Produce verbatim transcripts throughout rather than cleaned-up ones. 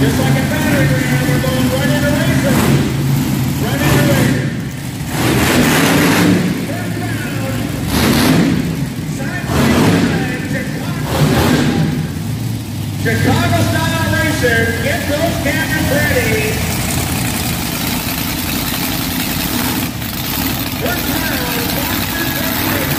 Just like a battery ram, we're going right into racing. Right into racing. First round. Side by side. Chicago style. Chicago style racers. Get those cameras ready. First round. Monster Truck Racing.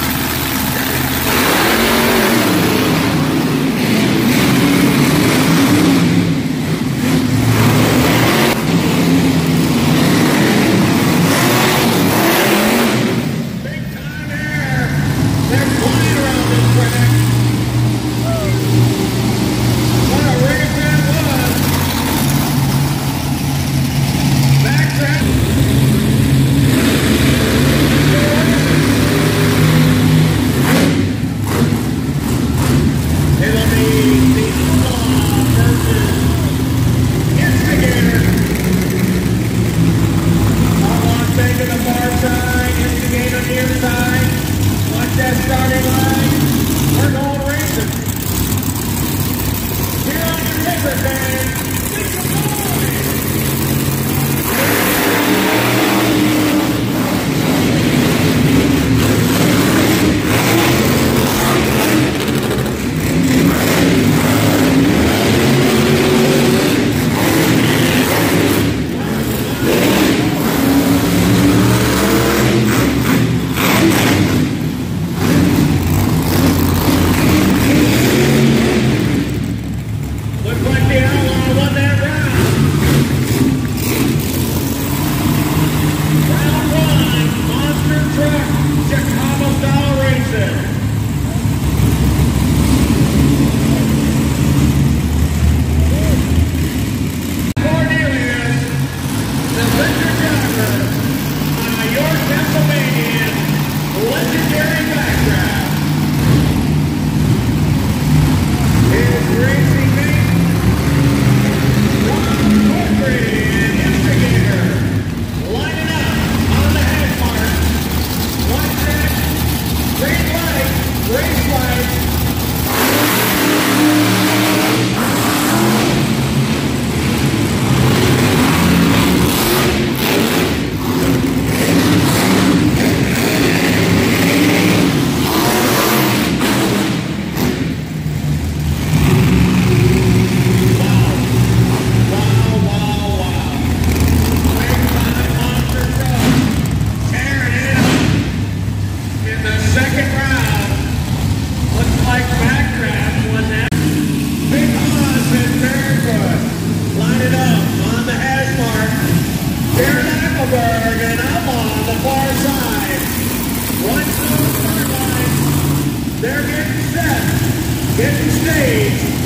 And I'm on the far side. One, two, third line. They're getting set, getting staged.